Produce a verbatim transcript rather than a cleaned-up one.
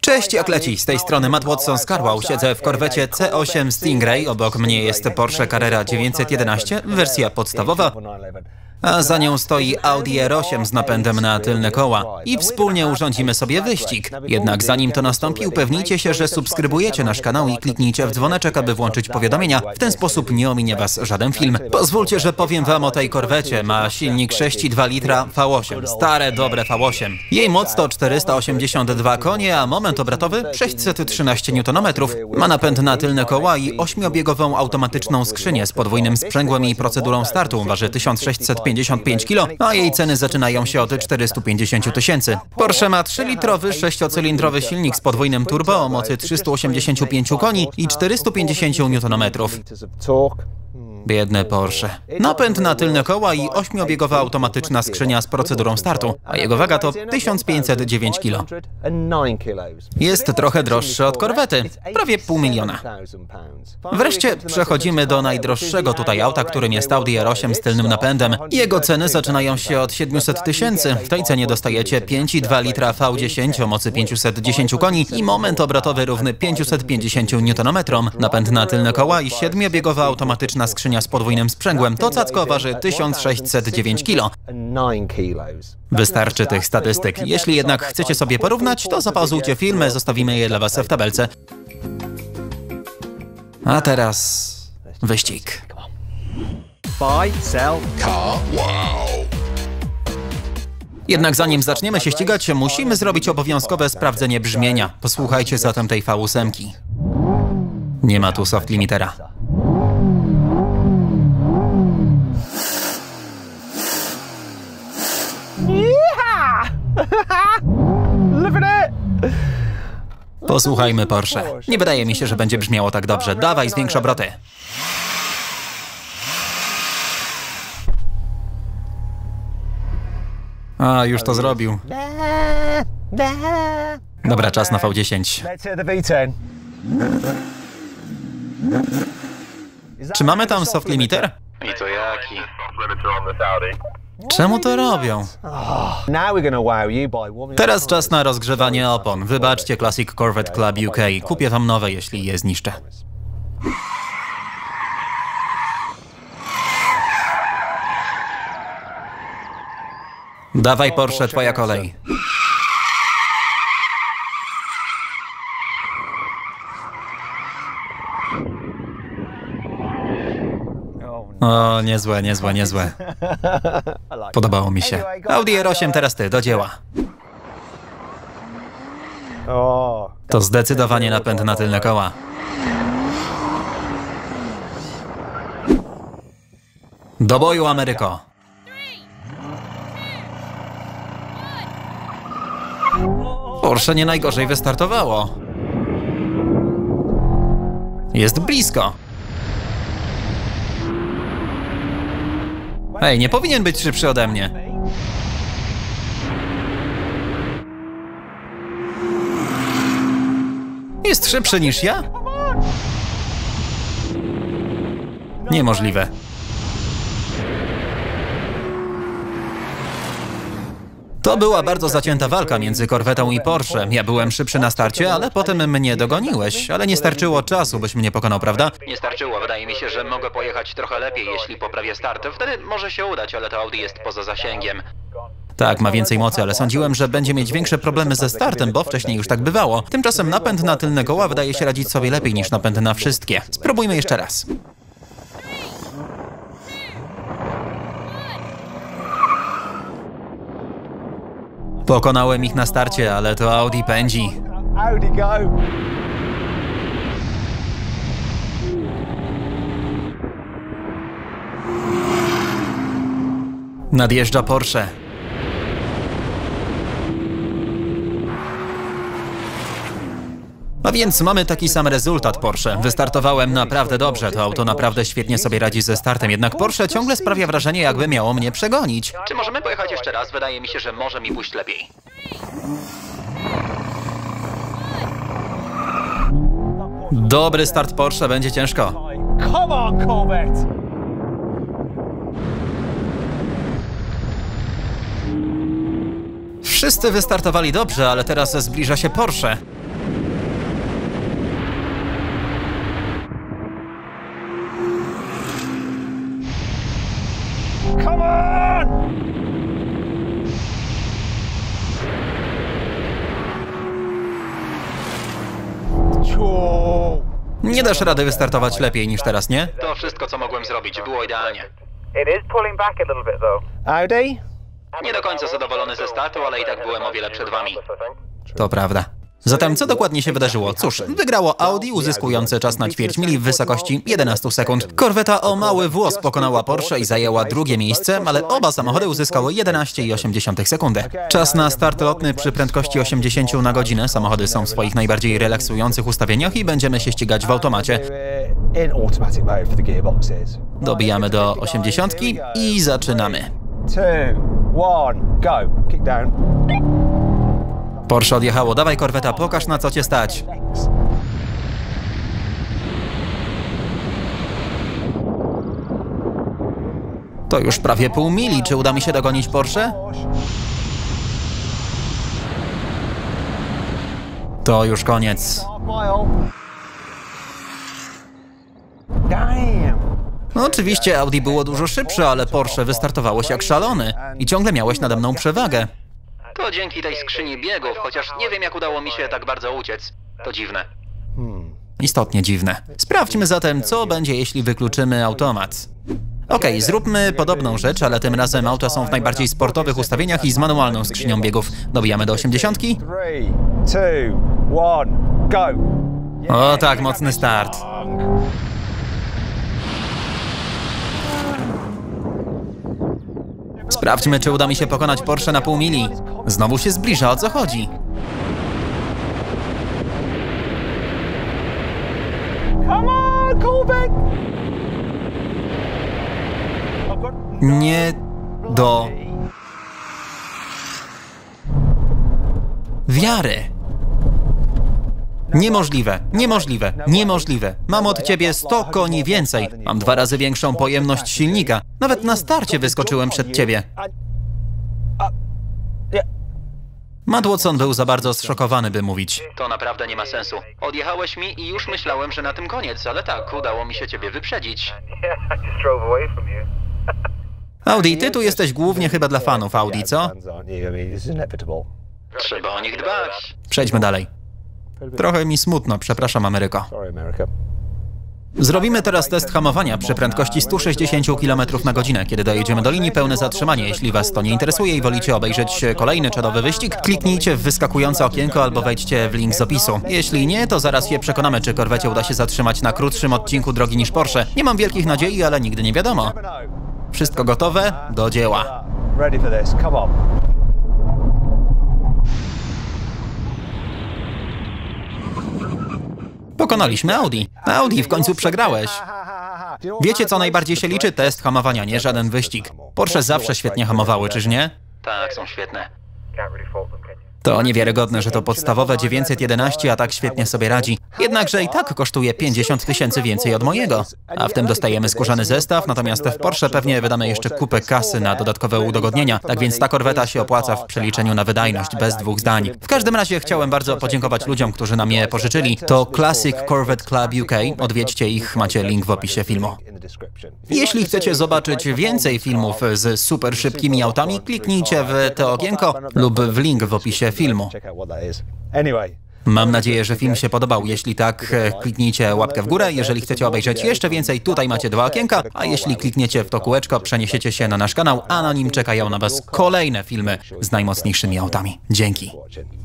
Cześć, jak leci? Z tej strony Matt Watson z Carwow. Siedzę w korwecie C osiem Stingray. Obok mnie jest Porsche Carrera dziewięćset jedenaście, wersja podstawowa, a za nią stoi Audi R osiem z napędem na tylne koła. I wspólnie urządzimy sobie wyścig. Jednak zanim to nastąpi, upewnijcie się, że subskrybujecie nasz kanał i kliknijcie w dzwoneczek, aby włączyć powiadomienia. W ten sposób nie ominie was żaden film. Pozwólcie, że powiem wam o tej korwecie. Ma silnik sześć i dwa litra V osiem. Stare, dobre V osiem. Jej moc to czterysta osiemdziesiąt dwa konie, a moment obrotowy sześćset trzynaście niutonometrów. Ma napęd na tylne koła i ośmiobiegową automatyczną skrzynię z podwójnym sprzęgłem i procedurą startu. Waży tysiąc sześćset pięćdziesiąt pięć kilogramów, a jej ceny zaczynają się od czterystu pięćdziesięciu tysięcy. Porsche ma trzylitrowy, sześciocylindrowy silnik z podwójnym turbo o mocy trzystu osiemdziesięciu pięciu koni i czterystu pięćdziesięciu niutonometrów. Biedne Porsche. Napęd na tylne koła i ośmiobiegowa automatyczna skrzynia z procedurą startu, a jego waga to tysiąc pięćset dziewięć kilogramów. Jest trochę droższy od korwety, prawie pół miliona. Wreszcie przechodzimy do najdroższego tutaj auta, którym jest Audi R osiem z tylnym napędem. Jego ceny zaczynają się od siedmiuset tysięcy. W tej cenie dostajecie pięć i dwa litra V dziesięć o mocy pięciuset dziesięć koni i moment obrotowy równy pięciuset pięćdziesięciu niutonometrom. Napęd na tylne koła i siedmiobiegowa automatyczna skrzynia z podwójnym sprzęgłem. To cacko waży tysiąc sześćset dziewięć kilogramów. Wystarczy tych statystyk. Jeśli jednak chcecie sobie porównać, to zapauzujcie filmy, zostawimy je dla was w tabelce. A teraz wyścig. Buy, sell, Car Wow. Jednak zanim zaczniemy się ścigać, musimy zrobić obowiązkowe sprawdzenie brzmienia. Posłuchajcie zatem tej V osiem. Nie ma tu soft limitera. Posłuchajmy Porsche. Nie wydaje mi się, że będzie brzmiało tak dobrze. Dawaj, zwiększ obroty. A, już to zrobił. Dobra, czas na V dziesięć. Czy mamy tam soft limiter? I to jaki? Czemu to robią? Teraz czas na rozgrzewanie opon. Wybaczcie Classic Corvette Club U K. Kupię wam nowe, jeśli je zniszczę. Dawaj Porsche, twoja kolej. O, niezłe, niezłe, niezłe. Podobało mi się. Audi R osiem, teraz ty, do dzieła. To zdecydowanie napęd na tylne koła. Do boju, Ameryko. Porsche nie najgorzej wystartowało. Jest blisko. Ej, nie powinien być szybszy ode mnie. Jest szybszy niż ja? Niemożliwe. To była bardzo zacięta walka między korwetą i Porsche. Ja byłem szybszy na starcie, ale potem mnie dogoniłeś. Ale nie starczyło czasu, byś mnie pokonał, prawda? Nie starczyło. Wydaje mi się, że mogę pojechać trochę lepiej, jeśli poprawię start. Wtedy może się udać, ale to Audi jest poza zasięgiem. Tak, ma więcej mocy, ale sądziłem, że będzie mieć większe problemy ze startem, bo wcześniej już tak bywało. Tymczasem napęd na tylne koła wydaje się radzić sobie lepiej niż napęd na wszystkie. Spróbujmy jeszcze raz. Pokonałem ich na starcie, ale to Audi pędzi. Audi go. Nadjeżdża Porsche. A więc mamy taki sam rezultat Porsche. Wystartowałem naprawdę dobrze, to auto naprawdę świetnie sobie radzi ze startem, jednak Porsche ciągle sprawia wrażenie, jakby miało mnie przegonić. Czy możemy pojechać jeszcze raz? Wydaje mi się, że może mi pójść lepiej. Dobry start Porsche, będzie ciężko. Come on, Corvette. Wszyscy wystartowali dobrze, ale teraz zbliża się Porsche. Come on! Ciu. Nie dasz rady wystartować lepiej niż teraz, nie? To wszystko, co mogłem zrobić. Było idealnie. It is pulling back a little bit though. Audi? Nie do końca zadowolony ze startu, ale i tak byłem o wiele przed wami. To prawda. Zatem co dokładnie się wydarzyło? Cóż, wygrało Audi, uzyskujące czas na ćwierć mili w wysokości jedenaście sekund. Korweta o mały włos pokonała Porsche i zajęła drugie miejsce, ale oba samochody uzyskały jedenaście i osiem dziesiątych sekundy. Czas na start lotny przy prędkości osiemdziesiąt na godzinę. Samochody są w swoich najbardziej relaksujących ustawieniach i będziemy się ścigać w automacie. In automatic mode for the gearboxes. Dobijamy do osiemdziesiątki i zaczynamy. Two, one, go. Kick down. Porsche odjechało. Dawaj, Korweta, pokaż, na co cię stać. To już prawie pół mili. Czy uda mi się dogonić Porsche? To już koniec. Damn. No, oczywiście Audi było dużo szybsze, ale Porsche wystartowałeś jak szalony i ciągle miałeś nade mną przewagę. To dzięki tej skrzyni biegów, chociaż nie wiem, jak udało mi się tak bardzo uciec. To dziwne. Istotnie dziwne. Sprawdźmy zatem, co będzie, jeśli wykluczymy automat. Okej, zróbmy podobną rzecz, ale tym razem auta są w najbardziej sportowych ustawieniach i z manualną skrzynią biegów. Dobijamy do osiemdziesiątki. Three, two, one, go. O tak, mocny start. Sprawdźmy, czy uda mi się pokonać Porsche na pół mili. Znowu się zbliża, o co chodzi? Come on, Corvette. Nie do wiary. Niemożliwe, niemożliwe, niemożliwe. Mam od ciebie sto koni więcej. Mam dwa razy większą pojemność silnika. Nawet na starcie wyskoczyłem przed ciebie. Matt Watson był za bardzo zszokowany, by mówić. To naprawdę nie ma sensu. Odjechałeś mi i już myślałem, że na tym koniec, ale tak, udało mi się ciebie wyprzedzić. Yeah, I just drove away from you. Audi, ty tu jesteś głównie chyba dla fanów Audi, co? Trzeba o nich dbać. Przejdźmy dalej. Trochę mi smutno, przepraszam, Ameryko. Sorry, America. Zrobimy teraz test hamowania przy prędkości sto sześćdziesiąt kilometrów na godzinę. Kiedy dojedziemy do linii, pełne zatrzymanie. Jeśli was to nie interesuje i wolicie obejrzeć kolejny czadowy wyścig, kliknijcie w wyskakujące okienko albo wejdźcie w link z opisu. Jeśli nie, to zaraz się przekonamy, czy Korwecie uda się zatrzymać na krótszym odcinku drogi niż Porsche. Nie mam wielkich nadziei, ale nigdy nie wiadomo. Wszystko gotowe? Do dzieła. Ready for this, come on. Pokonaliśmy Audi. Audi, w końcu przegrałeś. Wiecie, co najbardziej się liczy? Test hamowania, nie żaden wyścig. Porsche zawsze świetnie hamowały, czyż nie? Tak, są świetne. Can't really fault them, can you? To niewiarygodne, że to podstawowe dziewięćset jedenaście, a tak świetnie sobie radzi. Jednakże i tak kosztuje pięćdziesiąt tysięcy więcej od mojego. A w tym dostajemy skórzany zestaw, natomiast w Porsche pewnie wydamy jeszcze kupę kasy na dodatkowe udogodnienia. Tak więc ta korweta się opłaca w przeliczeniu na wydajność, bez dwóch zdań. W każdym razie chciałem bardzo podziękować ludziom, którzy nam je pożyczyli. To Classic Corvette Club U K. Odwiedźcie ich, macie link w opisie filmu. Jeśli chcecie zobaczyć więcej filmów z super szybkimi autami, kliknijcie w to okienko lub w link w opisie filmu. Mam nadzieję, że film się podobał. Jeśli tak, kliknijcie łapkę w górę. Jeżeli chcecie obejrzeć jeszcze więcej, tutaj macie dwa okienka, a jeśli klikniecie w to kółeczko, przeniesiecie się na nasz kanał, a na nim czekają na was kolejne filmy z najmocniejszymi autami. Dzięki.